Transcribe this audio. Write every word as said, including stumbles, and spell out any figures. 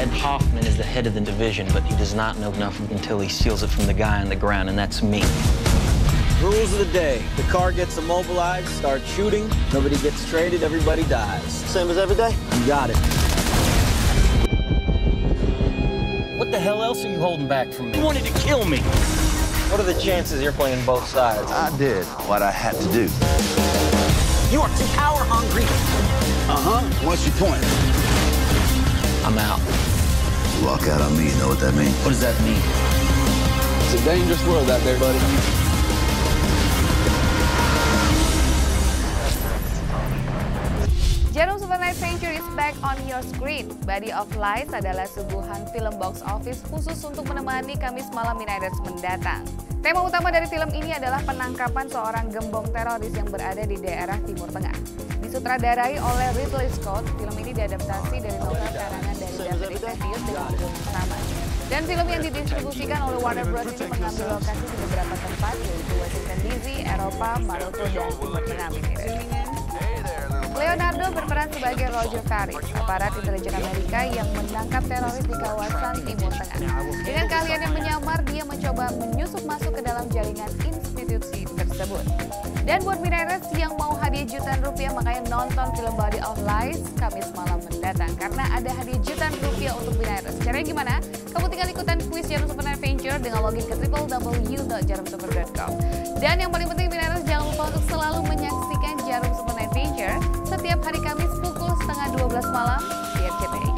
Ed Hoffman is the head of the division, but he does not know enough until he steals it from the guy on the ground, and that's me. Rules of the day. The car gets immobilized, starts shooting, nobody gets traded, everybody dies. Same as every day? You got it. What the hell else are you holding back from me? You wanted to kill me. What are the chances you're playing both sides? I did what I had to do. You are too power hungry. Uh-huh. What's your point? I'm out. Walk out on me, you know what that means? What does that mean? It's a dangerous world out there, buddy. Jarum Super Night Venture is back on your screen. Body of Lies adalah suguhan film box office khusus untuk menemani Kamis malam Midnight mendatang. Tema utama dari film ini adalah penangkapan seorang gembong teroris yang berada di daerah Timur Tengah. Disutradarai oleh Ridley Scott, film ini diadaptasi dari novel karangan dari David Ezekiel dengan judul yang sama. Dan film yang didistribusikan oleh Warner Bros. Ini mengambil lokasi di beberapa tempat, yaitu Washington D C, Eropa, Maroko, dan Timur Tengah. Leonardo berperan sebagai Roger Faris, aparat intelijen Amerika yang menangkap teroris di kawasan Timur Tengah. Dengan keahlian yang menyamar, dia mencoba menyusup masuk ke dalam jaringan institusi tersebut. Dan buat Midnighters yang mau hadiah jutaan rupiah, makanya nonton film Body of Lies Kamis malam mendatang. Karena ada hadiah jutaan rupiah untuk Midnighters. Caranya gimana? Kamu tinggal ikutan kuis Jarum Super Night Venture dengan login ke w w w dot jarum super dot com. Dan yang paling penting Midnighters, jangan lupa untuk selalu menyaksikan Jarum Super Night Venture setiap hari Kamis pukul setengah dua belas malam di R C T I.